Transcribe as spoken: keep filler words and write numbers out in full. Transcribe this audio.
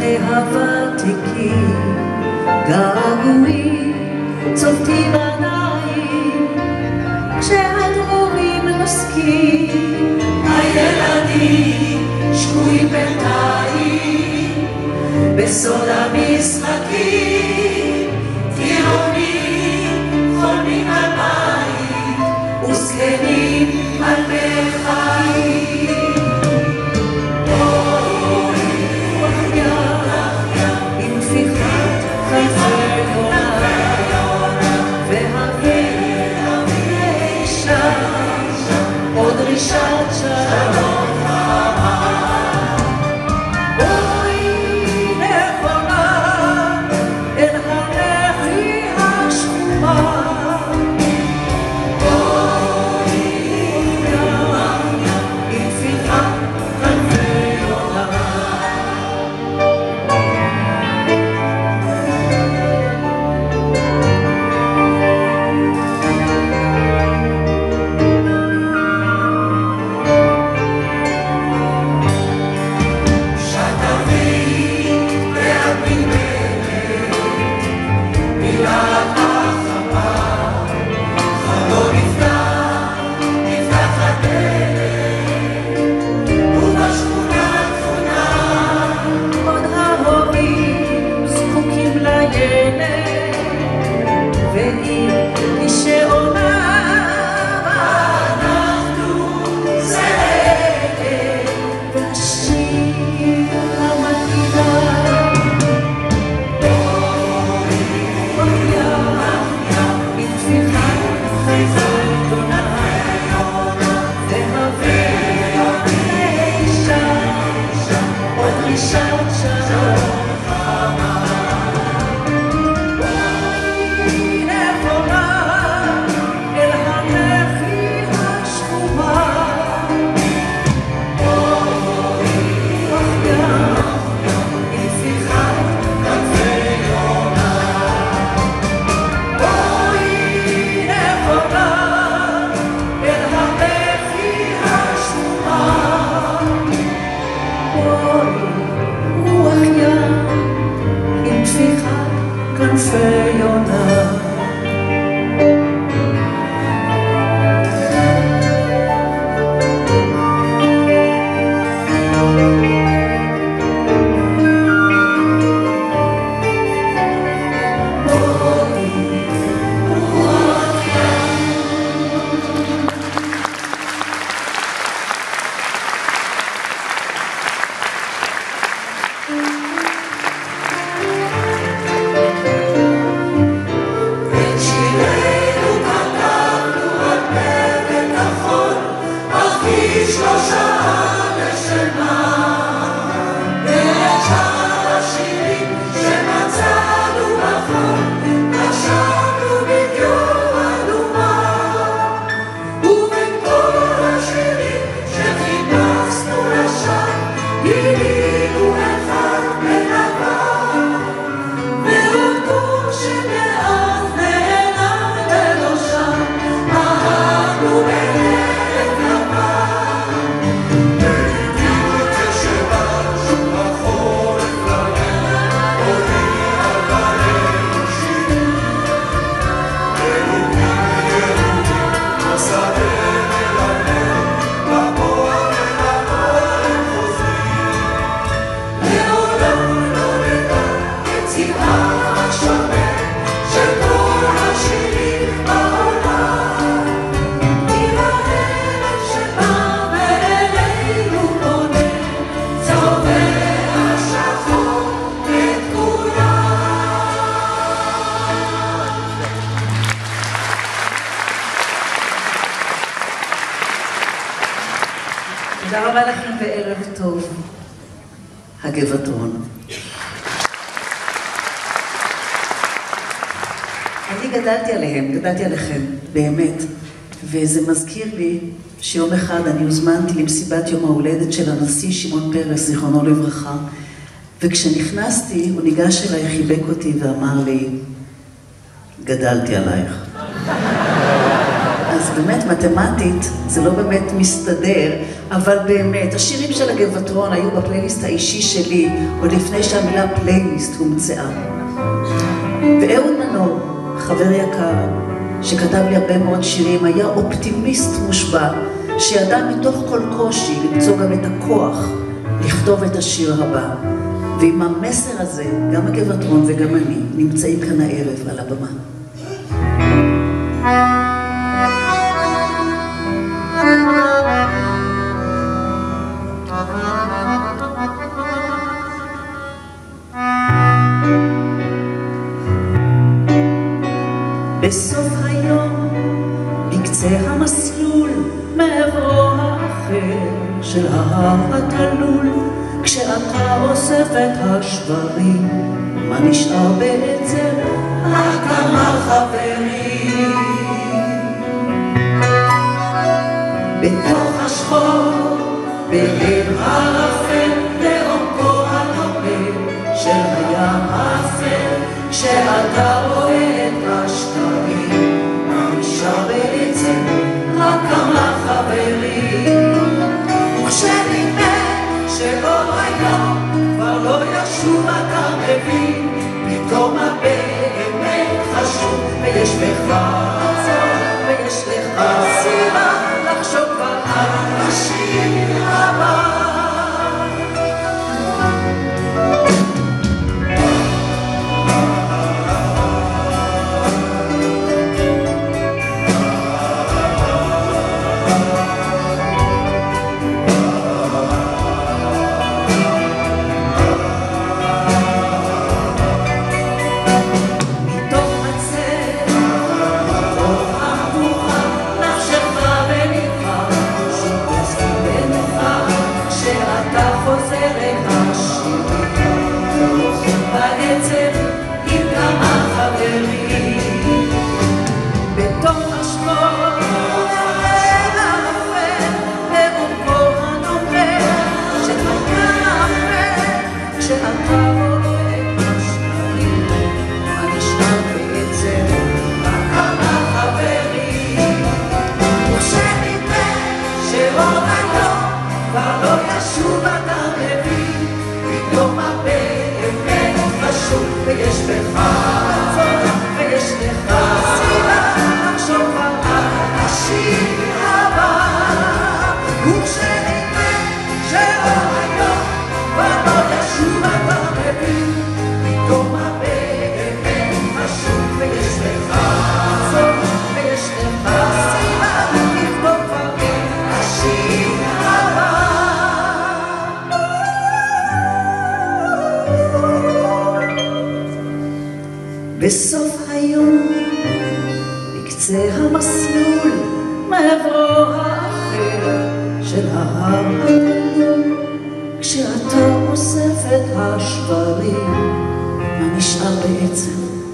אלה הוותיקים, געגועים צובטים עיניים, כשהדרורים נוסקים. הילדים שקועים בינתיים בסוד המשחקים, טירונים חולמים על בית וזקנים על מחיים. עוד דרישת שלום חמה, בואי נכונה אל הלחי השחומה, בואי נכונה עם פיחה כנפי יונה. תודה רבה לכם וערב טוב. הגבעתרון. אני גדלתי עליהם, גדלתי עליכם, באמת. וזה מזכיר לי שיום אחד אני הוזמנתי למסיבת יום ההולדת של הנשיא שמעון פרס, זיכרונו לברכה. וכשנכנסתי, הוא ניגש אליי, חיבק אותי ואמר לי, גדלתי עלייך. אז באמת מתמטית זה לא באמת מסתדר, אבל באמת, השירים של הגבעתרון היו בפלייליסט האישי שלי, עוד לפני שהמילה פלייליסט הומצאה. ואהוד מנור, חבר יקר, שכתב לי הרבה מאוד שירים, היה אופטימיסט מושבע, שידע מתוך כל קושי למצוא גם את הכוח לכתוב את השיר הבא. ועם המסר הזה, גם הגבעתרון וגם אני נמצאים כאן הערב על הבמה. בסוף היום, בקצה המסלול, מעברו האחר של ההר התלול, כשאתה אוסף את השברים, מה נשאר בעצם? רק כמה חברים. בתוך השחור, בלב הערפל, לעומקו הנופל של הים האפל, כשאתה רואה את השקרים, מה נשאר בעצם? רק כמה חברים. וכשנדמה שלא היום כבר לא ישוב אתה מבין, פתאום הבאמת חשוב, ויש בך רצון ויש לך סיבה לחשוב כבר על השיר הבא. ויש לך רצון ויש לך סיבה לחשוב כבר על השיר הבא. וכשנדמה שלא היום כבר לא ישוב אתה מבין, פתאום הבאמת חשוב, ויש לך רצון ויש לך סיבה לכתוב כבר את השיר הבא. בסוף היום, בקצה המסלול, מעברו האחר של ההר התלול, כשאתה אוסף את השברים, מה נשאר בעצם?